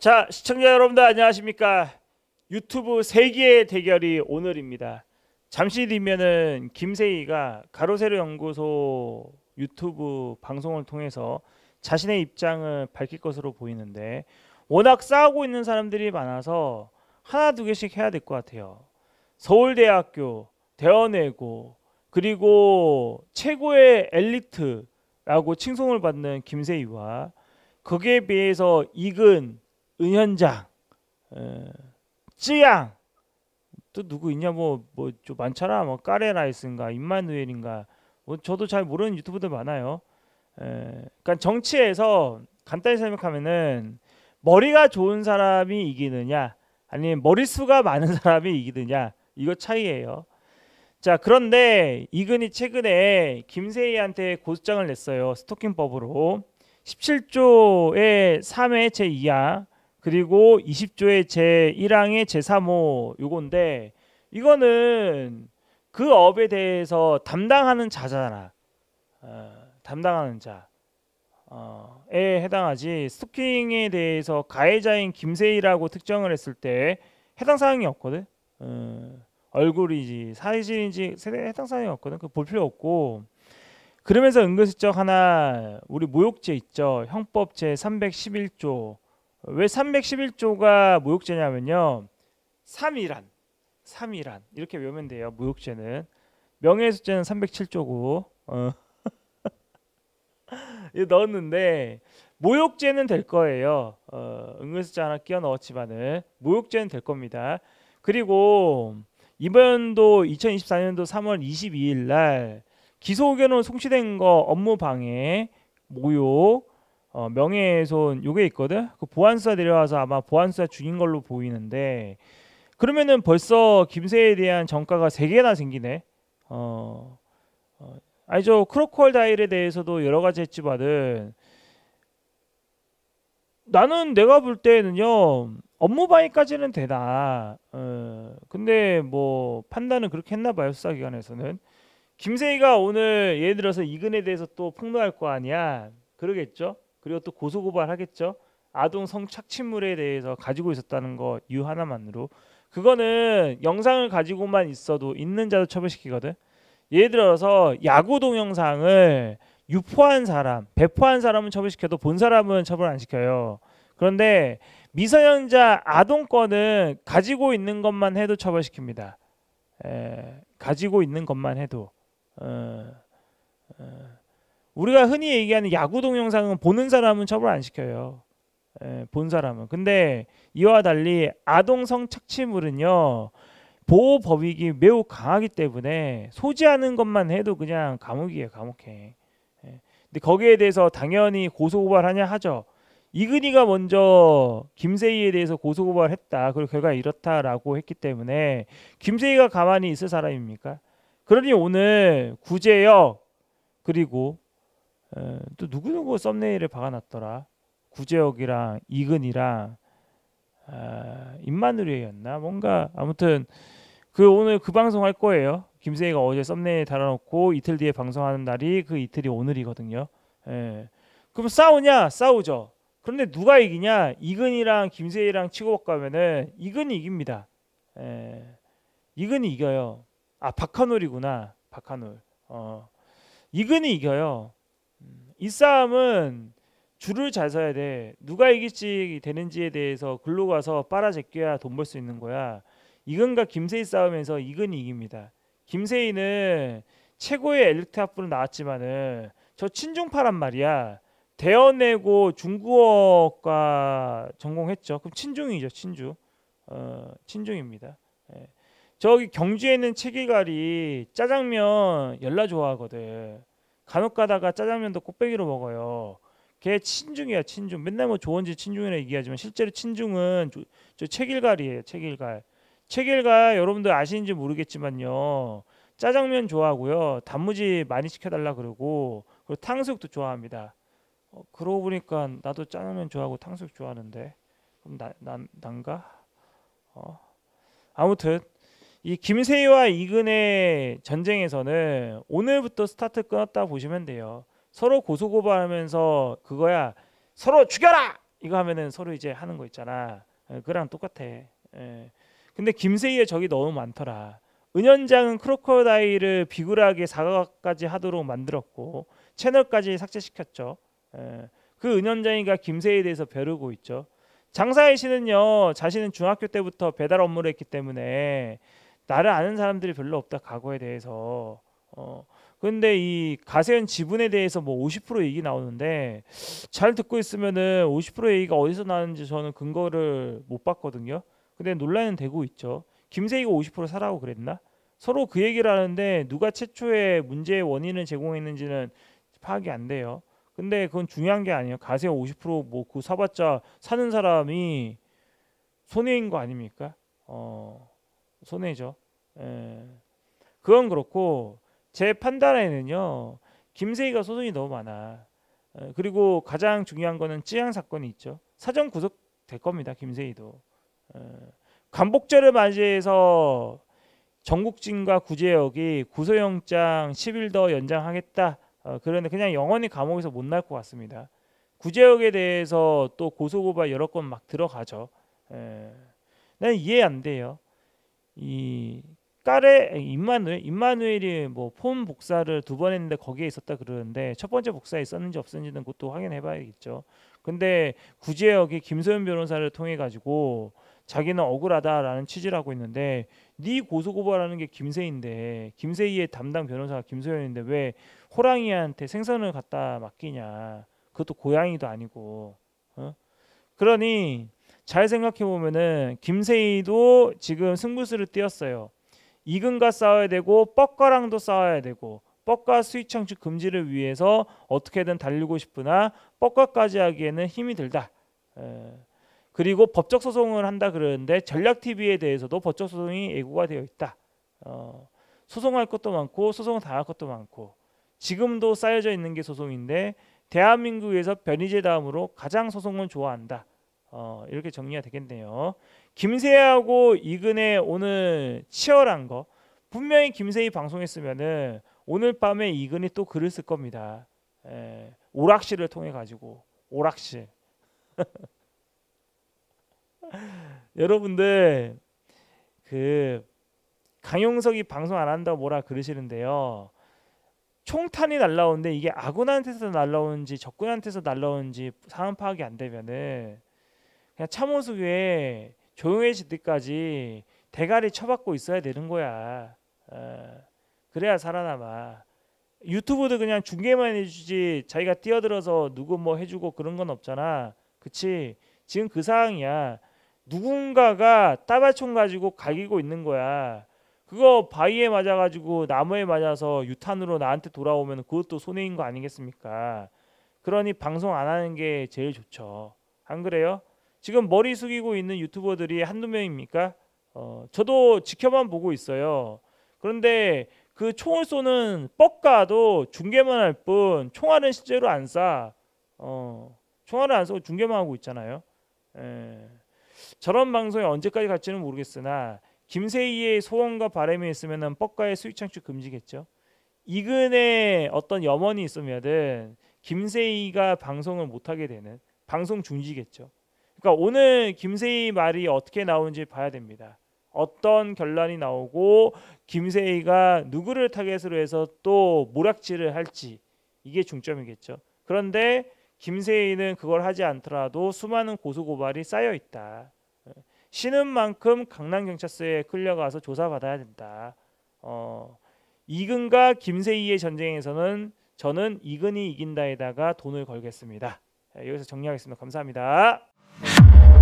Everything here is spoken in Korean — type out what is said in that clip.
자, 시청자 여러분들 안녕하십니까? 유튜브 세기의 대결이 오늘입니다. 잠시 뒤면은 김세희가 가로세로 연구소 유튜브 방송을 통해서 자신의 입장을 밝힐 것으로 보이는데, 워낙 싸우고 있는 사람들이 많아서 하나 두 개씩 해야 될 것 같아요. 서울대학교, 대원외고, 그리고 최고의 엘리트라고 칭송을 받는 김세희와 거기에 비해서 이근, 은현장, 쯔양, 또 누구 있냐, 좀 많잖아. 뭐 까레라이스인가 임마누엘인가, 뭐 저도 잘 모르는 유튜브들 많아요. 그러니까 정치에서 간단히 설명하면은 머리가 좋은 사람이 이기느냐 아니면 머릿수가 많은 사람이 이기느냐, 이거 차이예요. 자, 그런데 이근이 최근에 김세희한테 고소장을 냈어요. 스토킹법으로 17조의 3회 제2항 그리고 20조의 제1항의 제3호 요건데, 이거는 그 업에 대해서 담당하는 자잖아. 담당하는 자에 해당하지, 스토킹에 대해서 가해자인 김세희라고 특정을 했을 때 해당 사항이 없거든. 얼굴이지 사진인지 해당 사항이 없거든. 그 볼 필요 없고, 그러면서 은근슬쩍 하나 우리 모욕죄 있죠. 형법 제 311조. 왜 311조가 모욕죄냐면요, 3이란 이렇게 외우면 돼요. 모욕죄는 명예훼손죄는 307조고 이거 넣었는데 모욕죄는 될 거예요. 은근슬쩍 하나 끼워 넣었지만은 모욕죄는 될 겁니다. 그리고 이번도 2024년도 3월 22일 날 기소 의견으로 송치된 거 업무방해, 모욕, 명예훼손 요게 있거든. 그 보안수사 내려와서 아마 보안수사 중인 걸로 보이는데, 그러면은 벌써 김세희에 대한 전과가 3개나 생기네. 아니죠. 크로콜다일에 대해서도 여러 가지 했지만은 나는 내가 볼 때는요, 업무방해까지는 되나. 근데 뭐 판단은 그렇게 했나 봐요, 수사기관에서는. 김세희가 오늘 예를 들어서 이근에 대해서 또 폭로할 거 아니야. 그러겠죠. 그리고 또 고소고발 하겠죠. 아동 성착취물에 대해서 가지고 있었다는 거 이유 하나만으로. 그거는 영상을 가지고만 있어도 있는 자도 처벌시키거든. 예를 들어서 야구 동영상을 유포한 사람, 배포한 사람은 처벌시켜도 본 사람은 처벌 안 시켜요. 그런데 미성년자 아동권은 가지고 있는 것만 해도 처벌시킵니다. 가지고 있는 것만 해도. 우리가 흔히 얘기하는 야구 동영상은 보는 사람은 처벌 안 시켜요. 본 사람은. 근데 이와 달리 아동 성착취물은요, 보호 법익이 매우 강하기 때문에 소지하는 것만 해도 그냥 감옥이에요. 감옥해. 근데 거기에 대해서 당연히 고소고발하냐 하죠. 이근희가 먼저 김세희에 대해서 고소고발했다. 그리고 결과가 이렇다라고 했기 때문에 김세희가 가만히 있을 사람입니까? 그러니 오늘 구제역, 그리고 또 누구누구 썸네일에 박아놨더라. 구제역이랑 이근이랑 임마누엘이었나 뭔가, 아무튼 그 오늘 그 방송 할 거예요. 김세희가 어제 썸네일 달아놓고 이틀 뒤에 방송하는 날이 그 이틀이 오늘이거든요. 그럼 싸우냐? 싸우죠. 그런데 누가 이기냐? 이근이랑 김세희랑 치고받고 하면은 이근이 이깁니다. 이근이 이겨요. 아, 박한올이구나. 박한올. 이근이 이겨요. 이 싸움은 줄을 잘 서야 돼. 누가 이길지 되는지에 대해서 글로 가서 빨아제껴야 돈 벌 수 있는 거야. 이근과 김세희 싸움에서 이근이 이깁니다. 김세희는 최고의 엘리트 학부로 나왔지만은 저 친중파란 말이야. 대원외고 중국어과 전공했죠. 그럼 친중이죠. 친중. 친중입니다. 저기 경주에 있는 채기갈이 짜장면 열나 좋아하거든. 간혹 가다가 짜장면도 꽃배기로 먹어요. 걔 친중이야. 친중. 맨날 뭐 조원지 친중이라 얘기하지만 실제로 친중은 저 채길갈이에요. 채길갈. 채길갈 여러분들 아시는지 모르겠지만요, 짜장면 좋아하고요, 단무지 많이 시켜달라 그러고, 그리고 탕수육도 좋아합니다. 그러고 보니까 나도 짜장면 좋아하고 탕수육 좋아하는데 그럼 난가? 아무튼 이 김세희와 이근의 전쟁에서는 오늘부터 스타트 끊었다 보시면 돼요. 서로 고소고발하면서 그거야, 서로 죽여라 이거 하면은 서로 이제 하는 거 있잖아. 그랑 똑같아. 근데 김세희의 적이 너무 많더라. 은현장은 크로커다일을 비굴하게 사과까지 하도록 만들었고 채널까지 삭제시켰죠. 그 은현장이가 김세희에 대해서 벼르고 있죠. 장사혜 씨는요, 자신은 중학교 때부터 배달 업무를 했기 때문에 나를 아는 사람들이 별로 없다, 과거에 대해서. 근데 이 가세현 지분에 대해서 뭐 50% 얘기 나오는데 잘 듣고 있으면은 50% 얘기가 어디서 나는지 저는 근거를 못 봤거든요. 근데 논란은 되고 있죠. 김세희가 50% 사라고 그랬나? 서로 그 얘기를 하는데 누가 최초의 문제의 원인을 제공했는지는 파악이 안 돼요. 근데 그건 중요한 게 아니에요. 가세현 50%뭐 그 사봤자 사는 사람이 손해인 거 아닙니까? 손해죠. 그건 그렇고 제 판단에는요, 김세희가 소송이 너무 많아. 그리고 가장 중요한 거는 찌양 사건이 있죠. 사전 구속될 겁니다. 김세희도. 광복절을 맞이해서 전국진과 구제역이 구속영장 10일 더 연장하겠다. 그런데 그냥 영원히 감옥에서 못 날 것 같습니다. 구제역에 대해서 또 고소고발 여러 건 막 들어가죠. 난 이해 안 돼요. 이 까레 임마누엘이 뭐 폰 복사를 2번 했는데 거기에 있었다 그러는데 첫 번째 복사에 있었는지 없었는지는 그것도 확인해봐야겠죠. 근데 구제역이 김소연 변호사를 통해 가지고 자기는 억울하다라는 취지를 하고 있는데 네 고소고발하는 게 김세희인데 김세희의 담당 변호사가 김소연인데 왜 호랑이한테 생선을 갖다 맡기냐. 그것도 고양이도 아니고. 그러니 잘 생각해 보면은 김세희도 지금 승부수를 띄었어요. 이근과 싸워야 되고 뻑가랑도 싸워야 되고 뻑가 수익 창출 금지를 위해서 어떻게든 달리고 싶으나 뻑가까지 하기에는 힘이 들다. 그리고 법적 소송을 한다 그러는데 전략TV에 대해서도 법적 소송이 예고가 되어 있다. 소송할 것도 많고 소송을 당할 것도 많고 지금도 쌓여져 있는 게 소송인데 대한민국에서 변희재 다음으로 가장 소송을 좋아한다. 이렇게 정리가 되겠네요. 김세희하고 이근의 오늘 치열한 거 분명히 김세희 방송했으면은 오늘 밤에 이근이 또 글을 쓸 겁니다. 오락실을 통해 가지고 오락실. 여러분들 그 강용석이 방송 안 한다고 뭐라 그러시는데요. 총탄이 날라오는데 이게 아군한테서 날라오는지 적군한테서 날라오는지 상황 파악이 안 되면은 그냥 참호수에 조용해질 때까지 대가리 쳐박고 있어야 되는 거야. 그래야 살아남아. 유튜브도 그냥 중계만 해주지 자기가 뛰어들어서 누구 뭐 해주고 그런 건 없잖아. 그치? 지금 그 상황이야. 누군가가 따발총 가지고 갈기고 있는 거야. 그거 바위에 맞아가지고 나무에 맞아서 유탄으로 나한테 돌아오면 그것도 손해인 거 아니겠습니까? 그러니 방송 안 하는 게 제일 좋죠. 안 그래요? 지금 머리 숙이고 있는 유튜버들이 한두 명입니까? 저도 지켜만 보고 있어요. 그런데 그 총을 쏘는 뻑가도 중계만 할 뿐 총알은 실제로 안 쏴. 총알을 안 쏘고 중계만 하고 있잖아요. 저런 방송이 언제까지 갈지는 모르겠으나 김세희의 소원과 바람이 있으면은 뻑가의 수익 창출 금지겠죠. 이근의 어떤 염원이 있으면은 김세희가 방송을 못하게 되는 방송 중지겠죠. 그러니까 오늘 김세희 말이 어떻게 나오는지 봐야 됩니다. 어떤 결론이 나오고 김세희가 누구를 타겟으로 해서 또 모략질을 할지 이게 중점이겠죠. 그런데 김세희는 그걸 하지 않더라도 수많은 고소고발이 쌓여 있다. 쉬는 만큼 강남경찰서에 끌려가서 조사받아야 된다. 이근과 김세희의 전쟁에서는 저는 이근이 이긴다에다가 돈을 걸겠습니다. 여기서 정리하겠습니다. 감사합니다.